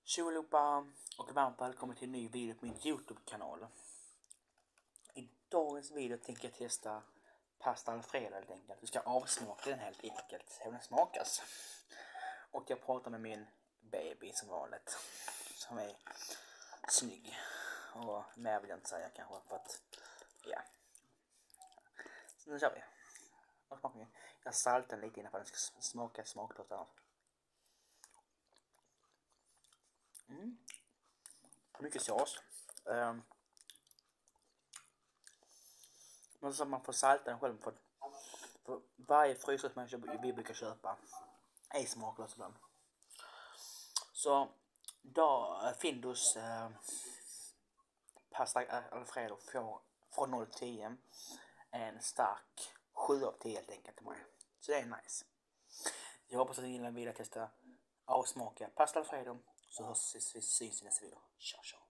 Tjo allihopa och varmt välkommen till en ny video på min YouTube-kanal. I dagens video tänker jag testa pasta alfredo helt enkelt. Vi ska avsmaka den helt enkelt, se hur den smakas. Och jag pratar med min baby som vanligt, som är snygg. Och mer vill jag inte säga kanske för att, ja. Så nu kör vi. Jag saltar den lite innan för att den ska smaka smaklöst här. Mycket sås. Men så man får salta den själv för varje frysrätt vi brukar köpa är smaklös ibland. Så då Findus pasta alfredo får från 0 till 10 en stark 7 av 10 helt enkelt till mig. Så det är nice. Jag hoppas att ni gillar den vidare testa avsmaka pasta alfredo. Så syns vi i nästa video. Ciao, ciao.